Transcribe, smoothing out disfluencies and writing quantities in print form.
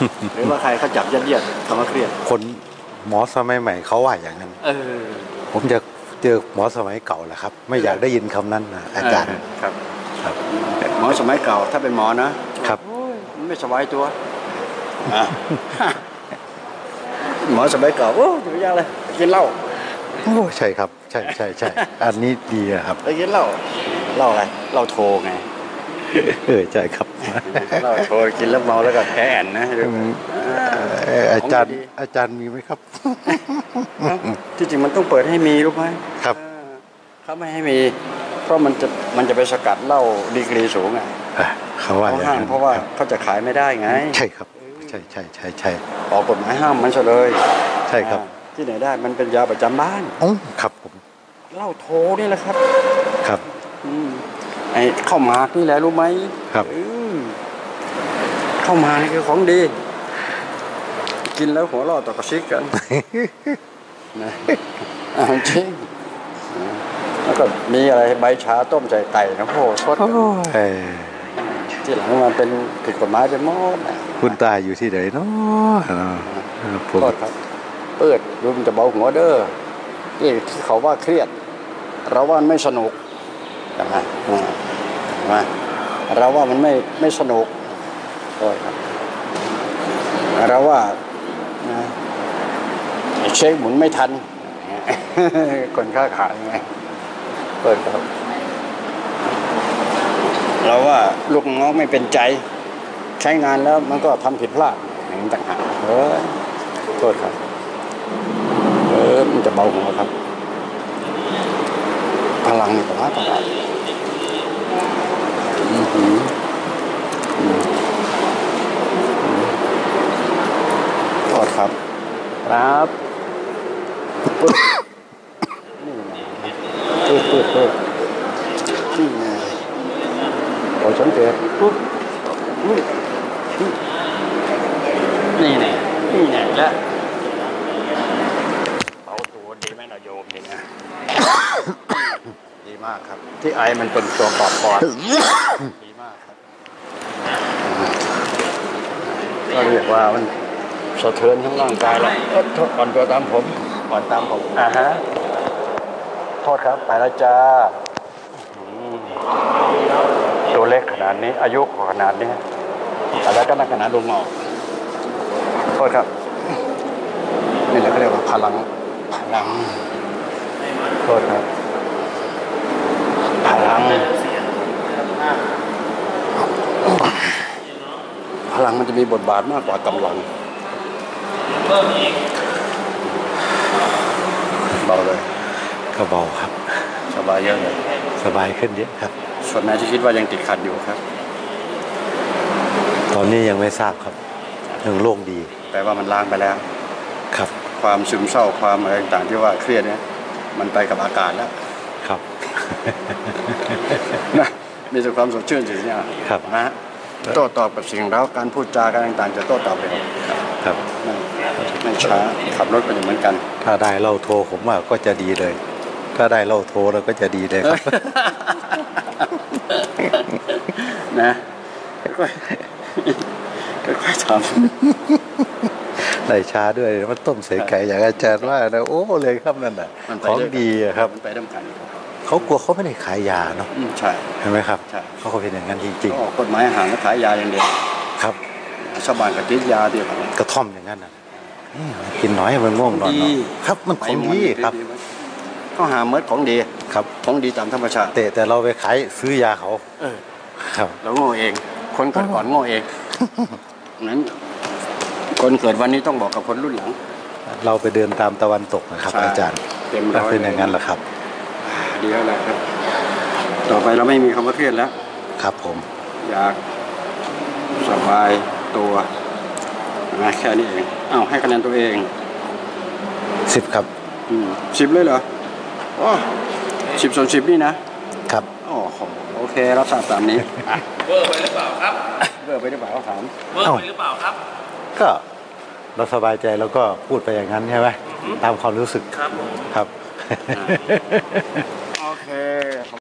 หรือว่าใครเขาจับยัดเยียดคำว่าเครียดคนหมอสมัยใหม่เขาว่าอย่างนั้นผมจะเจอหมอสมัยเก่าแหละครับ ไม่อยากได้ยินคำนั้นนะอาจารย์ครับหมอสมัยเก่าถ้าเป็นหมอนะครับไม่สบายตัวหมอสมัยเก่าโอ้ยยากเลยกินเหล้าโอ้ใช่ครับใช่อันนี้ดีครับไปกินเหล้าอะไรเหล้าโทไงใช่ครับเหล้าโทกินแล้วเมาแล้วก็แพ้แอนนะอาจารย์มีไหมครับที่จริงมันต้องเปิดให้มีรู้ไหมครับเขาไม่ให้มีเพราะมันจะไปสกัดเหล้าดีกรีสูงไงเขาว่าห้ามเพราะว่าเขาจะขายไม่ได้ไงใช่ครับใช่ออกกฎหมายห้ามมันเลยใช่ครับที่ไหนได้มันเป็นยาประจำบ้านครับผมเหล้าโทนี่แหละครับครับไอ้ข้าวหมากนี่แหละรู้ไหมครับข้าวหมากนี่คือของดีกินแล้วหัวเราะต่อกระซิกกันนะจริงแล้วก็มีอะไรใบชาต้มใส่ไก่นะโหทดที่หลังมาเป็นผิดกฎหมายเป็นมดคุณตาอยู่ที่ไหนเนาะผมครับเปิดดูมันจะเบาหัวเด้อที่เขาว่าเครียดเราว่าไม่สนุกนะเราว่ามันไม่สนุกครับเราว่าเช็คหมุนไม่ทันคนค้าขายไงเปิดครับเราว่าลูกน้องไม่เป็นใจใช้งานแล้วมันก็ทำผิดพลาดอย่างนี้ต่างหากโทษครับมันจะเบาหัวครับพลังนี่ประมาณโทษครับครับนี่ไงโอ้สังเกตนี่และเอาตัวดีไหมนะโยมดีนะดีมากครับที่ไอมันเป็นตัวปอบปอดดีมากครับก็เรียกว่ามันสะเทือนทั้งร่างกายแล้วอ่อนตัวตามผมโทษครับไปแล้วจ้าตัวเล็กขนาดนี้อายุขนาดนี้แล้วก็นักขนาดลงงอกโทษครับนี่แหละเขาเรียกว่าพลังโทษครับพลังมันจะมีบทบาทมากกว่ากำลังเบาเลยก็เบาครับสบายเยอะเลยสบายขึ้นเยอะครับส่วนไหนที่คิดว่ายังติดขัดอยู่ครับตอนนี้ยังไม่ทราบครับยังโล่งดีแต่ว่ามันล้างไปแล้วครับความซึมเศร้าความอะไรต่างๆที่ว่าเครียดเนี่ยมันไปกับอากาศแล้วครับนะมีแต่ความสดชื่นสิเนี่ยครับนะโต้ตอบกับสิ่งแล้วการพูดจาการต่างๆจะโต้ตอบเร็วครับไม่ช้าขับรถก็เหมือนกันถ้าได้เล่าโทรผมว่าก็จะดีเลยถ้าได้เล่าโทรแล้วก็จะดีเลยครับนะค่อยๆทำได้ช้าด้วยมันต้มใส่ไก่อย่างอาจารย์ว่านะโอ้เลยครับนั่นน่ะของดีครับไปด้วยกันเขากลัวเขาไม่ได้ขายยาเนาะใช่เห็นไหมครับเขาเป็นอย่างนั้นจริงๆกฎหมายอาหารขายยาอย่างเดียวครับชาวบ้านก็ติดยาเดียวกระท่อมอย่างนั้นนะกินน้อยมันง่วงนอนครับมันของดีครับเขาหาเม็ดของดีครับของดีตามธรรมชาติแต่เราไปขายซื้อยาเขาครับเราโง่เองคนเกิดก่อนโง่เองนั้นคนเกิดวันนี้ต้องบอกกับคนรุ่นหลังเราไปเดินตามตะวันตกนะครับอาจารย์เป็นอย่างนั้นแหละครับดีแล้วแหละครับต่อไปเราไม่มีคำว่าเครียดแล้วครับผมอยากสบายตัวนะแค่นี้เองให้คะแนนตัวเอง 10ครับ 10เลยเหรอ10 ส่วน 10นี่นะครับโอเครับทราบตามนี้เวอร์ไปหรือเปล่าครับเวอร์ไปหรือเปล่าถามเวอร์ไปหรือเปล่าครับก็เราสบายใจแล้วก็พูดไปอย่างนั้นใช่ไหมตามความรู้สึกครับครับโอเค